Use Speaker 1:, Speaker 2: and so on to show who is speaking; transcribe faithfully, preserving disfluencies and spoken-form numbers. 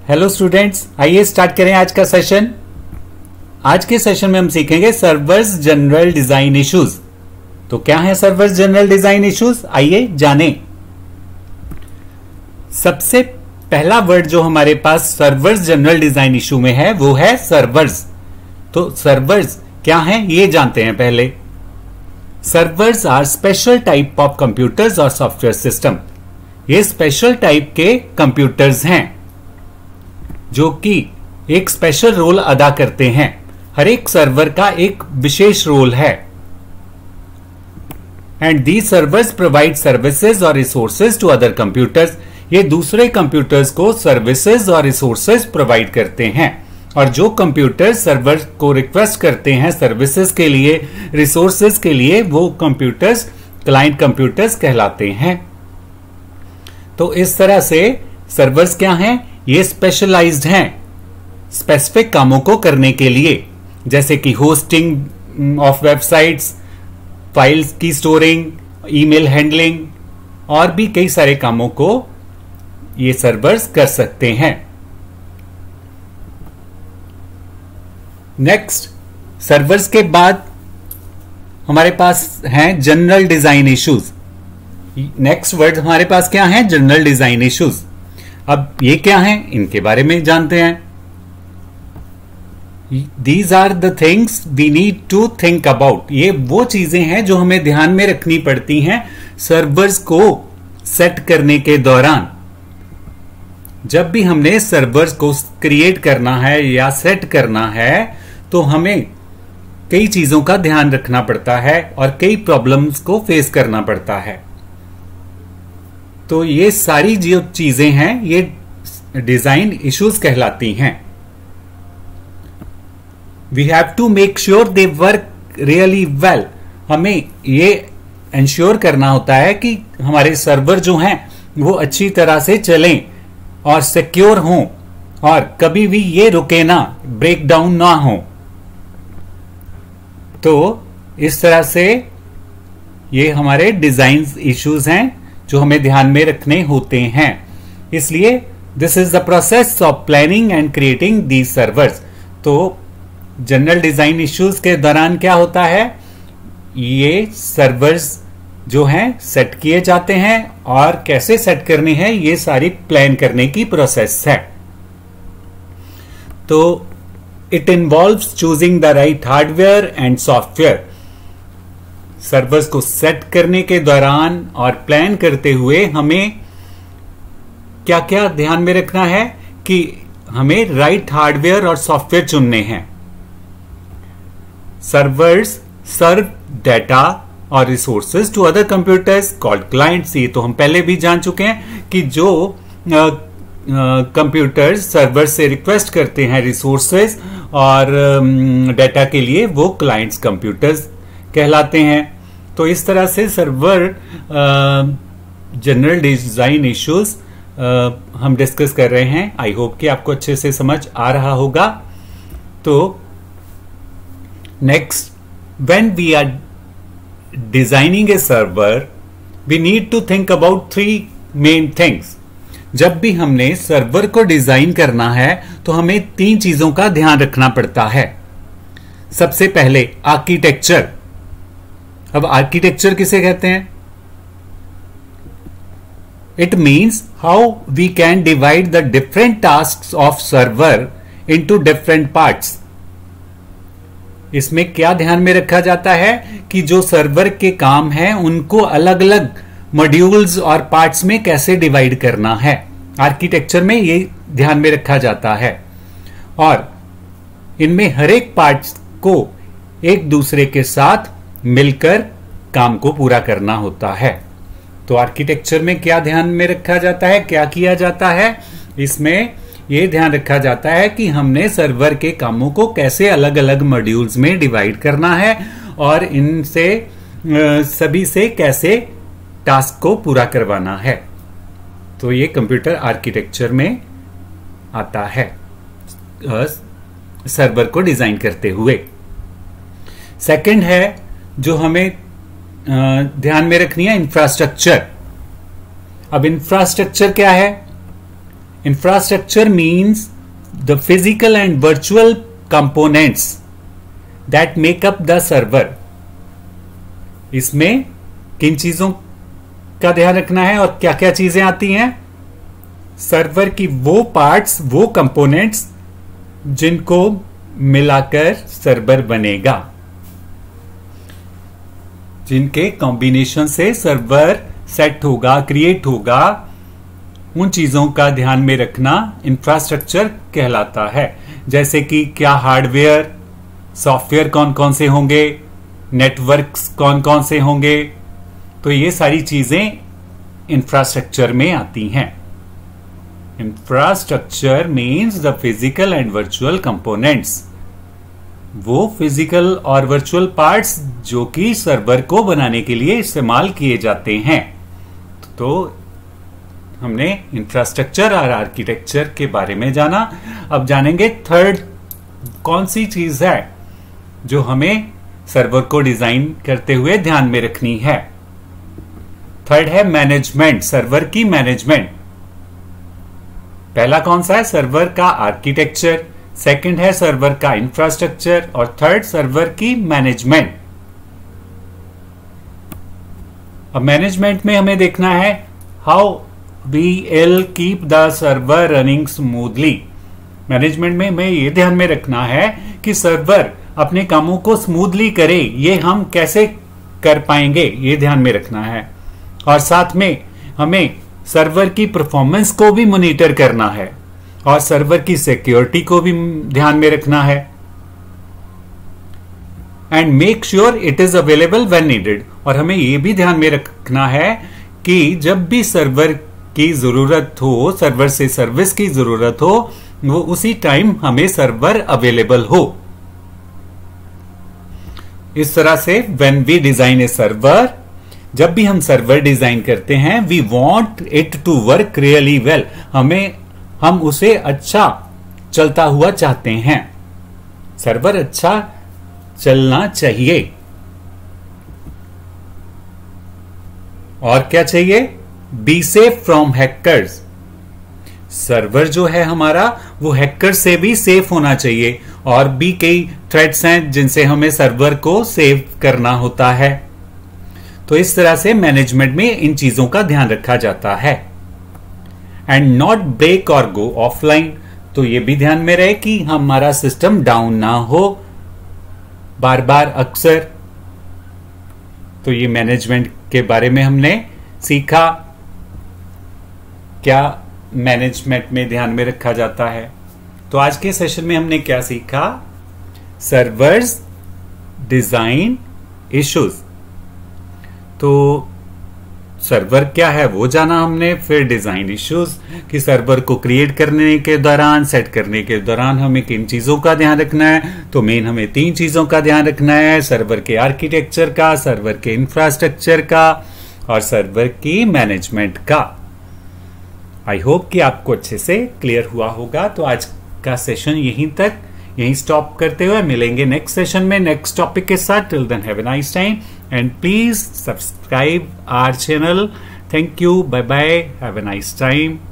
Speaker 1: Hello students, आइए start करें आज का सेशन। आज के सेशन में हम सीखेंगे सर्वर्स जनरल डिजाइन इश्यूज। तो क्या है सर्वर्स जनरल डिजाइन इश्यूज, आइए जानें। सबसे पहला वर्ड जो हमारे पास सर्वर्स जनरल डिजाइन इशू में है वो है सर्वर्स। तो सर्वर्स क्या है ये जानते हैं पहले। Servers are special type of computers और सॉफ्टवेयर सिस्टम। ये स्पेशल टाइप के कंप्यूटर्स हैं जो कि एक स्पेशल रोल अदा करते हैं। हर एक सर्वर का एक विशेष रोल है। And these servers provide services और रिसोर्सेज टू अदर कंप्यूटर्स। ये दूसरे कंप्यूटर्स को सर्विसेज और रिसोर्सेज प्रोवाइड करते हैं। और जो कंप्यूटर सर्वर को रिक्वेस्ट करते हैं सर्विसेज के लिए, रिसोर्सेज के लिए, वो कंप्यूटर्स क्लाइंट कंप्यूटर्स कहलाते हैं। तो इस तरह से सर्वर्स क्या हैं? ये स्पेशलाइज्ड हैं स्पेसिफिक कामों को करने के लिए, जैसे कि होस्टिंग ऑफ वेबसाइट्स, फाइल्स की स्टोरिंग, ईमेल हैंडलिंग और भी कई सारे कामों को ये सर्वर्स कर सकते हैं। नेक्स्ट, सर्वर्स के बाद हमारे पास हैं general design issues. Next word हमारे पास क्या है? General design issues. अब ये क्या हैं, इनके बारे में जानते हैं। These are the things we need to think about। ये वो चीजें हैं जो हमें ध्यान में रखनी पड़ती हैं सर्वर्स को सेट करने के दौरान। जब भी हमने सर्वर्स को क्रिएट करना है या सेट करना है तो हमें कई चीजों का ध्यान रखना पड़ता है और कई प्रॉब्लम्स को फेस करना पड़ता है। तो ये सारी जो चीजें हैं ये डिजाइन इश्यूज कहलाती हैं। We have to make sure they work really well. हमें ये इंश्योर करना होता है कि हमारे सर्वर जो हैं वो अच्छी तरह से चलें और सिक्योर हों और कभी भी ये रुके ना, ब्रेक डाउन ना हो। तो इस तरह से ये हमारे डिजाइन इश्यूज हैं जो हमें ध्यान में रखने होते हैं। इसलिए this is the process of planning and creating these servers. तो जनरल डिजाइन इश्यूज के दौरान क्या होता है, ये सर्वर्स जो हैं सेट किए जाते हैं और कैसे सेट करने हैं ये सारी प्लान करने की प्रोसेस है। तो it involves choosing the right hardware and software. Servers को सेट करने के दौरान और प्लान करते हुए हमें क्या क्या ध्यान में रखना है कि हमें राइट हार्डवेयर और सॉफ्टवेयर चुनने हैं। सर्वर्स सर्व डेटा और resources to other computers called clients. ये तो हम पहले भी जान चुके हैं कि जो कंप्यूटर्स सर्वर से रिक्वेस्ट करते हैं रिसोर्सेज और डेटा के लिए, वो क्लाइंट्स कंप्यूटर्स कहलाते हैं। तो इस तरह से सर्वर जनरल डिजाइन इश्यूज हम डिस्कस कर रहे हैं। आई होप कि आपको अच्छे से समझ आ रहा होगा। तो next, when we are designing a server we need to think about three main things. जब भी हमने सर्वर को डिजाइन करना है तो हमें तीन चीजों का ध्यान रखना पड़ता है। सबसे पहले आर्किटेक्चर। अब आर्किटेक्चर किसे कहते हैं? It means how we can divide the different tasks of server into different parts. इसमें क्या ध्यान में रखा जाता है कि जो सर्वर के काम हैं उनको अलग अलग मॉड्यूल्स और पार्ट्स में कैसे डिवाइड करना है। आर्किटेक्चर में ये ध्यान में रखा जाता है और इनमें हर एक पार्ट्स को एक दूसरे के साथ मिलकर काम को पूरा करना होता है। तो आर्किटेक्चर में क्या ध्यान में रखा जाता है, क्या किया जाता है? इसमें यह ध्यान रखा जाता है कि हमने सर्वर के कामों को कैसे अलग अलग मॉड्यूल्स में डिवाइड करना है और इनसे सभी से कैसे टास्क को पूरा करवाना है। तो ये कंप्यूटर आर्किटेक्चर में आता है सर्वर को डिजाइन करते हुए। सेकंड है जो हमें ध्यान में रखनी है, इंफ्रास्ट्रक्चर। अब इंफ्रास्ट्रक्चर क्या है? Infrastructure means the physical and virtual components that make up the server. इसमें किन चीजों का ध्यान रखना है और क्या क्या चीजें आती हैं? सर्वर की वो पार्ट्स, वो कंपोनेंट्स जिनको मिलाकर सर्वर बनेगा, जिनके कॉम्बिनेशन से सर्वर सेट होगा, क्रिएट होगा, उन चीजों का ध्यान में रखना इंफ्रास्ट्रक्चर कहलाता है। जैसे कि क्या हार्डवेयर, सॉफ्टवेयर कौन कौन से होंगे, नेटवर्क्स कौन कौन से होंगे, तो ये सारी चीजें इंफ्रास्ट्रक्चर में आती हैं। Infrastructure means the physical and virtual components, वो फिजिकल और वर्चुअल पार्ट्स जो कि सर्वर को बनाने के लिए इस्तेमाल किए जाते हैं। तो हमने इंफ्रास्ट्रक्चर और आर्किटेक्चर के बारे में जाना। अब जानेंगे थर्ड कौन सी चीज है जो हमें सर्वर को डिजाइन करते हुए ध्यान में रखनी है। थर्ड है मैनेजमेंट, सर्वर की मैनेजमेंट। पहला कौन सा है? सर्वर का आर्किटेक्चर, सेकंड है सर्वर का इंफ्रास्ट्रक्चर और थर्ड सर्वर की मैनेजमेंट। अब मैनेजमेंट में हमें देखना है how we will keep the server running smoothly. Management में हमें यह ध्यान में रखना है कि सर्वर अपने कामों को स्मूथली करे, ये हम कैसे कर पाएंगे, ये ध्यान में रखना है। और साथ में हमें सर्वर की परफॉर्मेंस को भी मॉनिटर करना है और सर्वर की सिक्योरिटी को भी ध्यान में रखना है। And make sure it is available when needed. और हमें यह भी ध्यान में रखना है कि जब भी सर्वर की जरूरत हो, सर्वर से सर्विस की जरूरत हो, वो उसी टाइम हमें सर्वर अवेलेबल हो। इस तरह से when we design a server, जब भी हम सर्वर डिजाइन करते हैं, we want it to work really well, हमें हम उसे अच्छा चलता हुआ चाहते हैं। सर्वर अच्छा चलना चाहिए। और क्या चाहिए? Be safe from hackers. Server जो है हमारा वो हैकर से भी सेफ होना चाहिए। और भी कई थ्रेट्स हैं जिनसे हमें सर्वर को सेव करना होता है। तो इस तरह से मैनेजमेंट में इन चीजों का ध्यान रखा जाता है। एंड नॉट ब्रेक और गो ऑफलाइन, तो ये भी ध्यान में रहे कि हमारा सिस्टम डाउन ना हो बार बार अक्सर। तो ये मैनेजमेंट के बारे में हमने सीखा, क्या मैनेजमेंट में ध्यान में रखा जाता है। तो आज के सेशन में हमने क्या सीखा? Servers design issues. तो सर्वर क्या है वो जाना हमने, फिर डिजाइन इश्यूज कि सर्वर को क्रिएट करने के दौरान, सेट करने के दौरान हमें किन चीजों का ध्यान रखना है। तो मेन हमें तीन चीजों का ध्यान रखना है, सर्वर के आर्किटेक्चर का, सर्वर के इंफ्रास्ट्रक्चर का और सर्वर की मैनेजमेंट का। आई होप कि आपको अच्छे से क्लियर हुआ होगा। तो आज का सेशन यहीं तक, यहीं स्टॉप करते हुए मिलेंगे नेक्स्ट सेशन में नेक्स्ट टॉपिक के साथ। Till then have a nice time and please subscribe our channel. Thank you, bye bye, have a nice time.